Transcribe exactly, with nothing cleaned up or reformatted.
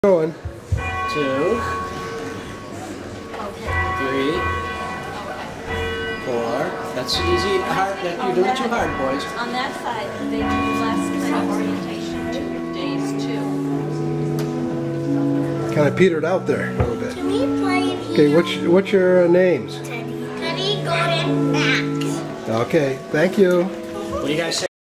Going. Two. Three. Four. That's easy. Hard. That, you're doing it too hard, boys. On that side, they do less kind of orientation to days two. Kind of petered out there a little bit. Can we play in here? Okay, what's what's your uh, names? Teddy. Teddy, Gordon, Max. Okay, thank you. What do you guys say?